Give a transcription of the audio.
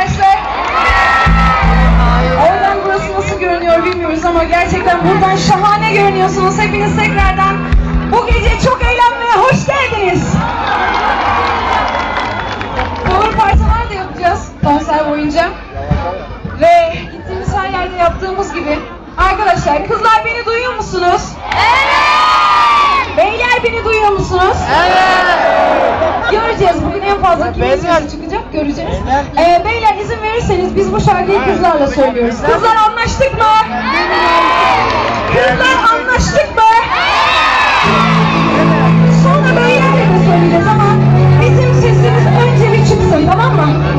arkadaşlar? Oradan burası nasıl görünüyor bilmiyoruz ama gerçekten buradan şahane görünüyorsunuz. Hepiniz tekrardan bu gece çok eğlenmeye hoş geldiniz. Cover parçalar da yapacağız konser boyunca. Ve gittiğimiz her yerde yaptığımız gibi. Arkadaşlar, kızlar beni duyuyor musunuz? Evet! Beyler beni duyuyor musunuz? Evet! Göreceğiz. Bugün en fazla kimin sesi çıkacak göreceğiz. Beyler izin verirseniz biz bu şarkıyı kızlarla söylüyoruz. Kızlar anlaştık mı? Kızlar anlaştık mı? Sonra beylerle de söyleyeceğiz ama bizim sesimiz önce bir çıksın, tamam mı?